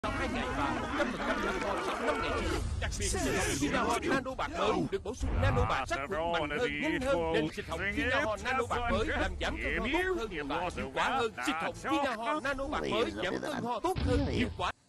sau 2 ngày và 100% giảm ho sau 5 ngày sử dụng. Đặc biệt xịt hồng Vinaho nano bạc mới được bổ sung nano bạc sát khuẩn mạnh hơn, nhanh hơn, nên xịt hồng Vinaho nano bạc mới làm giảm cơn ho tốt hơn và hiệu quả hơn. Xịt hồng Vinaho nano bạc mới giảm cơn ho tốt hơn, hiệu quả.